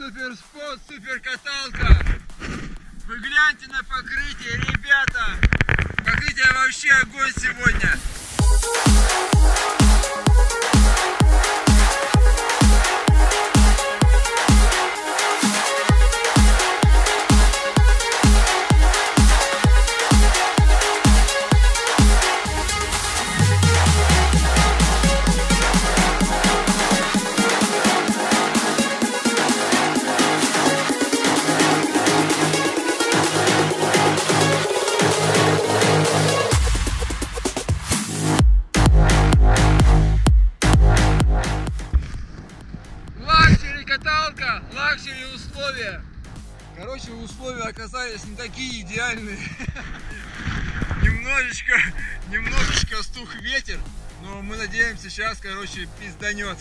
Супер спот, супер каталка. Вы гляньте на покрытие, ребята. Покрытие вообще огонь сегодня. Каталка, лакшери условия. Короче, условия оказались не такие идеальные. Немножечко стух ветер, но мы надеемся, сейчас, короче, пизданет.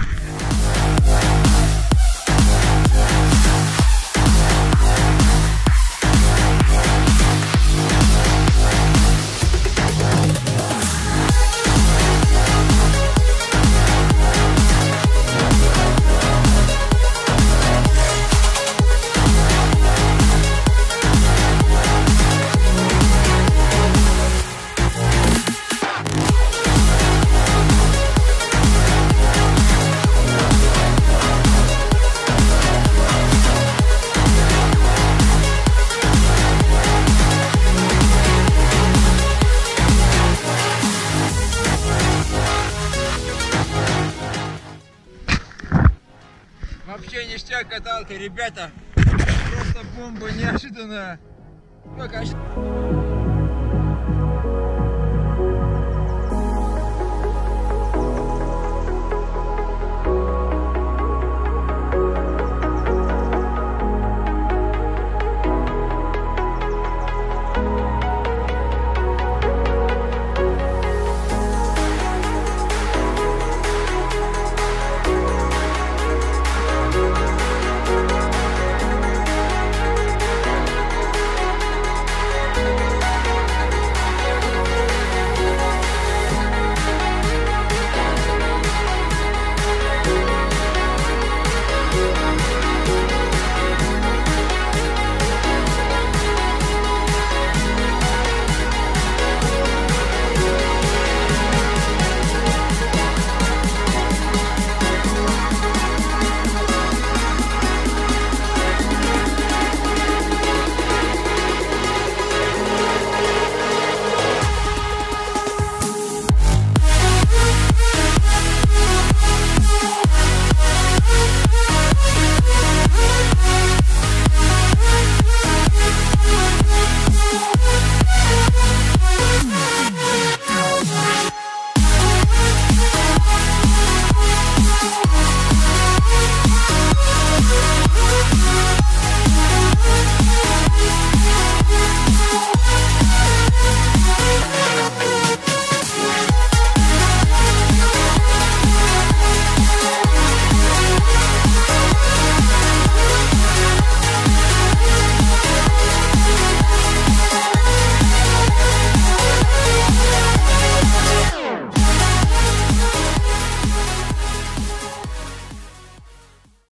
Вообще ништяк каталка, ребята. Просто бомба неожиданная. Пока.